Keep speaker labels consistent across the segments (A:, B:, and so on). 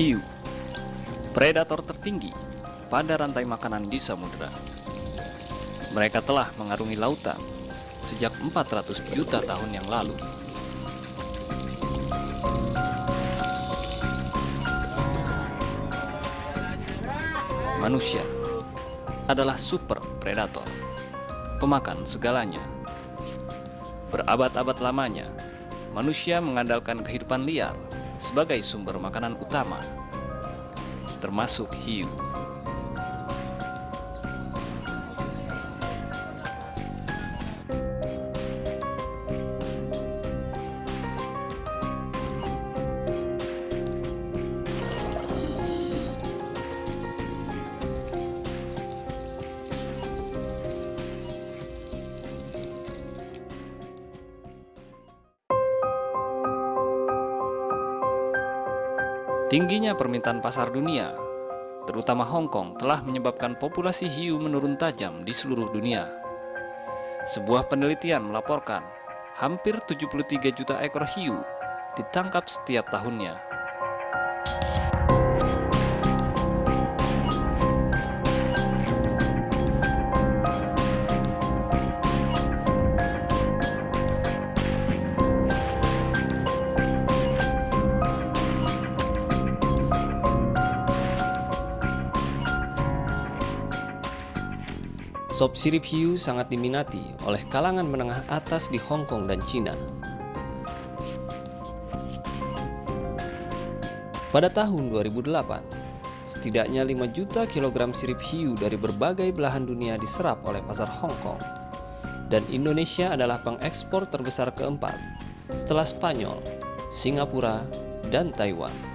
A: Hiu, predator tertinggi pada rantai makanan di samudera. Mereka telah mengarungi lautan sejak 400 juta tahun yang lalu. Manusia adalah super predator, pemakan segalanya. Berabad-abad lamanya, manusia mengandalkan kehidupan liar sebagai sumber makanan utama, termasuk hiu. Tingginya permintaan pasar dunia, terutama Hong Kong, telah menyebabkan populasi hiu menurun tajam di seluruh dunia. Sebuah penelitian melaporkan hampir 73 juta ekor hiu ditangkap setiap tahunnya. Sop sirip hiu sangat diminati oleh kalangan menengah atas di Hong Kong dan Cina. Pada tahun 2008, setidaknya 5 juta kilogram sirip hiu dari berbagai belahan dunia diserap oleh pasar Hong Kong. Dan Indonesia adalah pengekspor terbesar keempat setelah Spanyol, Singapura, dan Taiwan.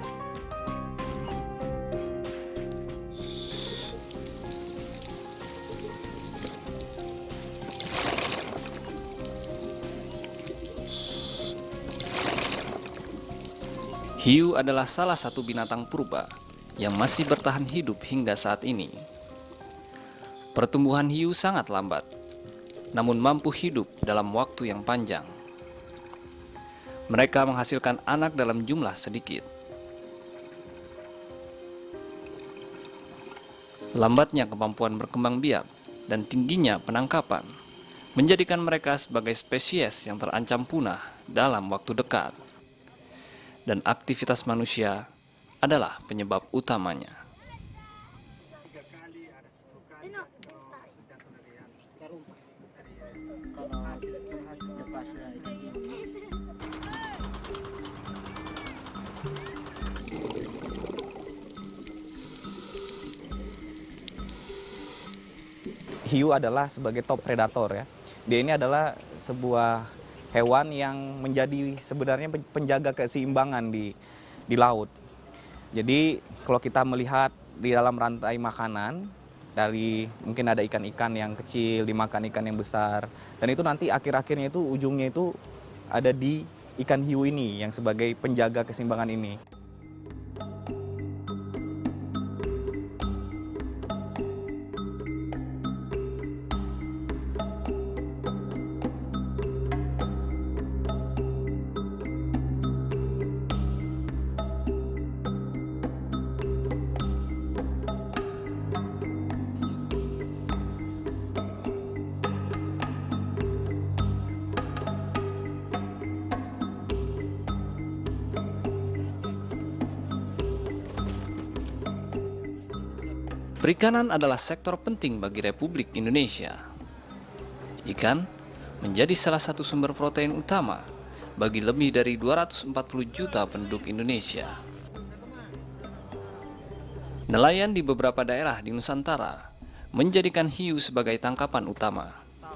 A: Hiu adalah salah satu binatang purba yang masih bertahan hidup hingga saat ini. Pertumbuhan hiu sangat lambat, namun mampu hidup dalam waktu yang panjang. Mereka menghasilkan anak dalam jumlah sedikit. Lambatnya kemampuan berkembang biak dan tingginya penangkapan menjadikan mereka sebagai spesies yang terancam punah dalam waktu dekat. Dan aktivitas manusia adalah penyebab utamanya.
B: Hiu adalah sebagai top predator ya. Dia ini adalah sebuah hewan yang menjadi sebenarnya penjaga keseimbangan di laut. Jadi kalau kita melihat di dalam rantai makanan, dari mungkin ada ikan-ikan yang kecil dimakan ikan yang besar, dan itu nanti akhir-akhirnya itu ujungnya itu ada di ikan hiu ini yang sebagai penjaga keseimbangan ini.
A: Perikanan adalah sektor penting bagi Republik Indonesia. Ikan menjadi salah satu sumber protein utama bagi lebih dari 240 juta penduduk Indonesia. Nelayan di beberapa daerah di Nusantara menjadikan hiu sebagai tangkapan utama.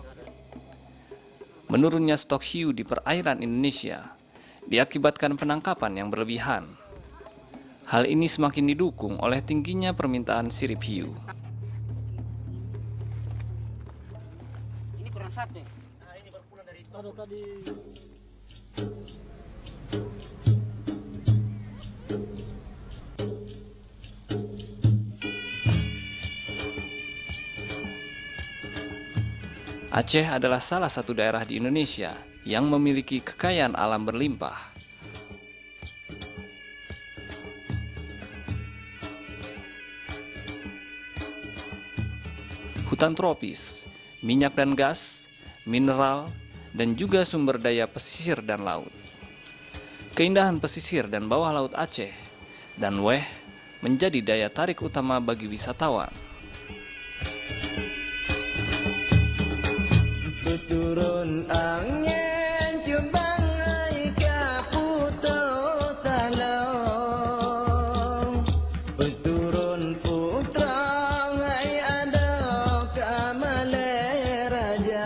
A: Menurunnya stok hiu di perairan Indonesia diakibatkan penangkapan yang berlebihan. Hal ini semakin didukung oleh tingginya permintaan sirip hiu.
C: Ini kurang satu ya? Nah, ini baru pulang dari toko tadi.
A: Aceh adalah salah satu daerah di Indonesia yang memiliki kekayaan alam berlimpah. hutan tropis, minyak dan gas, mineral, dan juga sumber daya pesisir dan laut. Keindahan pesisir dan bawah laut Aceh dan Weh menjadi daya tarik utama bagi wisatawan.
D: Turun angin cubang ika putu talong, turun putra ngai ada kamale raja,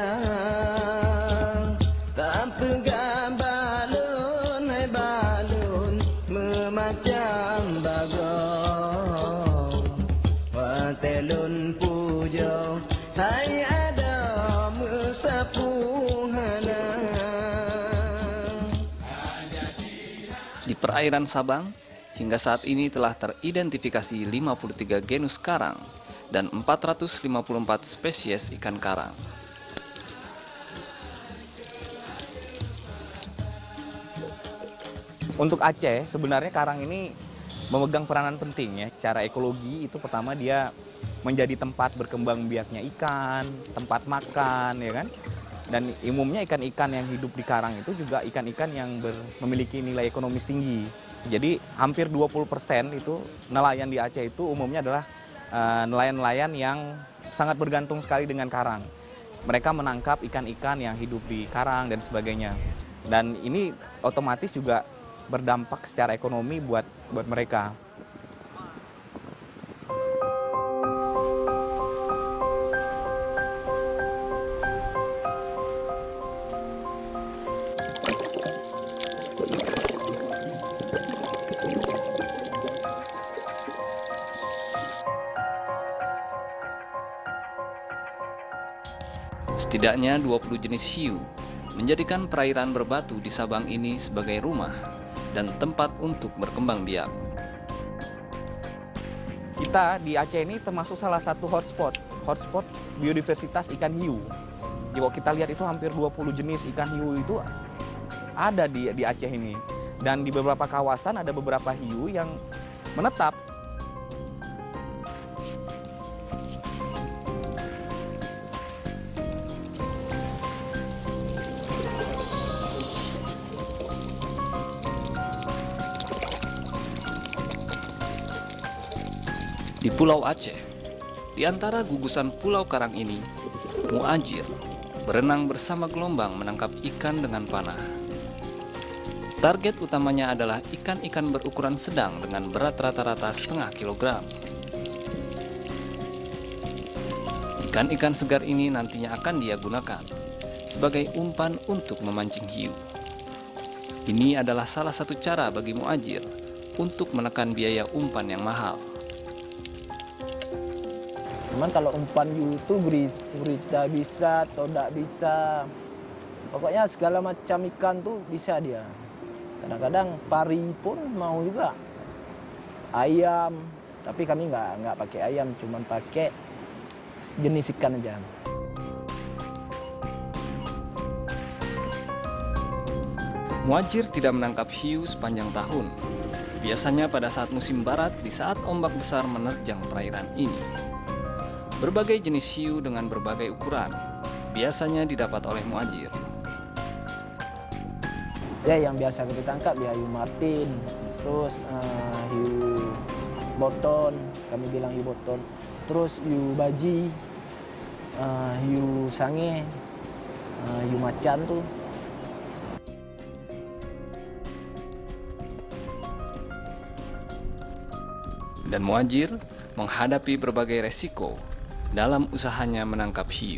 D: tak pegang balun hai balun memacam bagong, watelun pujo hai ada
A: Di perairan Sabang, hingga saat ini telah teridentifikasi 53 genus karang dan 454 spesies ikan karang.
B: Untuk Aceh, sebenarnya karang ini memegang peranan penting ya. Secara ekologi itu pertama dia menjadi tempat berkembang biaknya ikan, tempat makan, ya kan? Dan umumnya ikan-ikan yang hidup di karang itu juga ikan-ikan yang memiliki nilai ekonomis tinggi. Jadi hampir 20% itu nelayan di Aceh itu umumnya adalah nelayan-nelayan yang sangat bergantung sekali dengan karang. Mereka menangkap ikan-ikan yang hidup di karang dan sebagainya. Dan ini otomatis juga berdampak secara ekonomi buat mereka.
A: Setidaknya 20 jenis hiu menjadikan perairan berbatu di Sabang ini sebagai rumah dan tempat untuk berkembang biak.
B: Kita di Aceh ini termasuk salah satu hotspot biodiversitas ikan hiu. Jadi kalau kita lihat itu hampir 20 jenis ikan hiu itu ada di Aceh ini. Dan di beberapa kawasan ada beberapa hiu yang menetap.
A: Di Pulau Aceh, di antara gugusan pulau karang ini, Muajir berenang bersama gelombang menangkap ikan dengan panah. Target utamanya adalah ikan-ikan berukuran sedang dengan berat rata-rata setengah kilogram. Ikan-ikan segar ini nantinya akan dia gunakan sebagai umpan untuk memancing hiu. Ini adalah salah satu cara bagi Muajir untuk menekan biaya umpan yang mahal.
E: Cuman kalau umpan hiu itu berita bisa atau tidak bisa. Pokoknya segala macam ikan tuh bisa dia. Kadang-kadang pari pun mau juga. Ayam, tapi kami nggak pakai ayam, cuman pakai jenis ikan aja.
A: Muajir tidak menangkap hiu sepanjang tahun. Biasanya pada saat musim barat di saat ombak besar menerjang perairan ini. Berbagai jenis hiu dengan berbagai ukuran biasanya didapat oleh Muajir.
E: Ya yang biasa kita tangkap ya hiu martin, terus hiu boton, kami bilang hiu boton, terus hiu baji, hiu sange, hiu macan tuh.
A: Dan Muajir menghadapi berbagai resiko dalam usahanya menangkap hiu.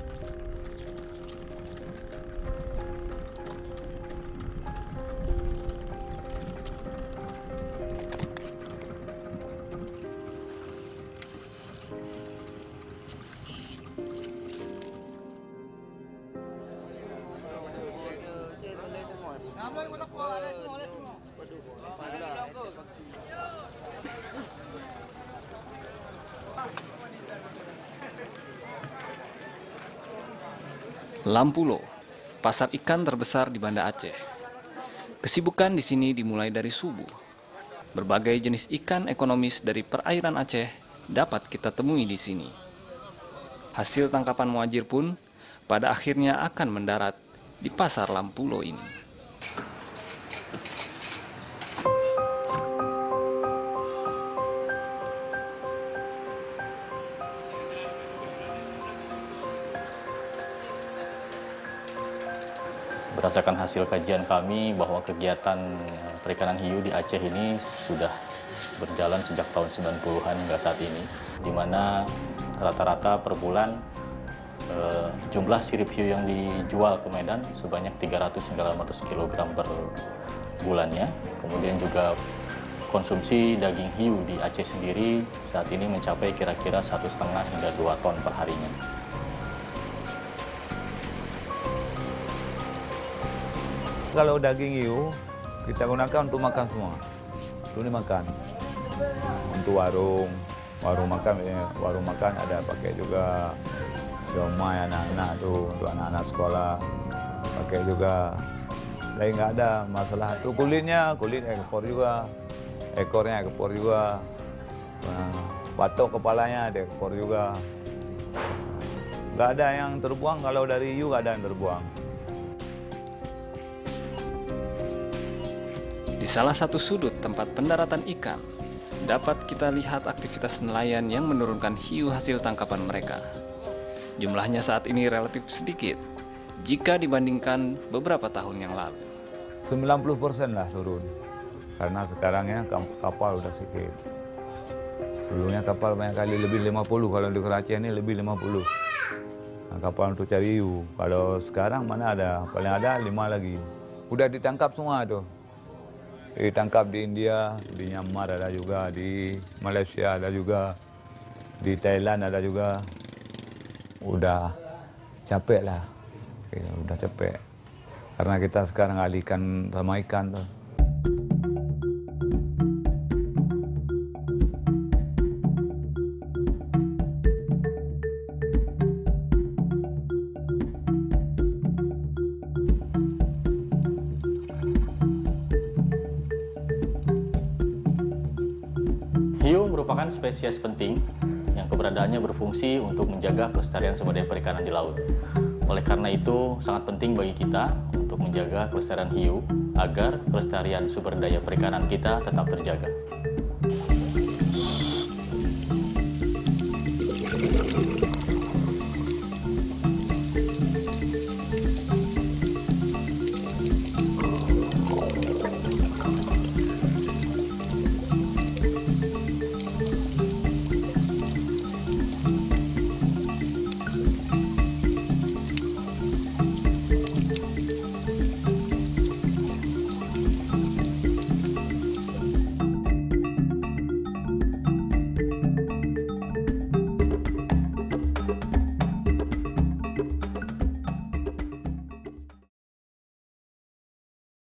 A: Lampulo, pasar ikan terbesar di Banda Aceh. Kesibukan di sini dimulai dari subuh. Berbagai jenis ikan ekonomis dari perairan Aceh dapat kita temui di sini. Hasil tangkapan muajir pun pada akhirnya akan mendarat di Pasar Lampulo ini.
F: Berdasarkan hasil kajian kami bahwa kegiatan perikanan hiu di Aceh ini sudah berjalan sejak tahun 90-an hingga saat ini, di mana rata-rata per bulan jumlah sirip hiu yang dijual ke Medan sebanyak 300 hingga 500 kg per bulannya. Kemudian juga konsumsi daging hiu di Aceh sendiri saat ini mencapai kira-kira 1,5 hingga 2 ton per harinya.
G: Kalau daging hiu kita gunakan untuk makan semua, untuk dimakan. Untuk warung makan ada pakai juga siomay anak-anak tuh untuk anak-anak sekolah, pakai juga. Lain nggak ada masalah tuh kulit ekspor juga, ekornya ekspor juga, patok kepalanya ekspor juga. Nggak ada yang terbuang, kalau dari hiu nggak ada yang terbuang.
A: Di salah satu sudut tempat pendaratan ikan, dapat kita lihat aktivitas nelayan yang menurunkan hiu hasil tangkapan mereka. Jumlahnya saat ini relatif sedikit jika dibandingkan beberapa tahun yang lalu.
G: 90% lah turun, karena sekarang ya kapal udah sedikit. Dulunya kapal banyak kali, lebih 50, kalau di Karachi ini lebih 50. Nah, kapal untuk cari hiu, kalau sekarang mana ada, paling ada 5 lagi. Udah ditangkap semua tuh. Ditangkap di India, di Myanmar ada juga, di Malaysia ada juga, di Thailand ada juga. Udah capek lah, udah capek. Karena kita sekarang alihkan sama ikan tuh.
F: Hiu merupakan spesies penting yang keberadaannya berfungsi untuk menjaga kelestarian sumber daya perikanan di laut. Oleh karena itu, sangat penting bagi kita untuk menjaga kelestarian hiu agar kelestarian sumber daya perikanan kita tetap terjaga.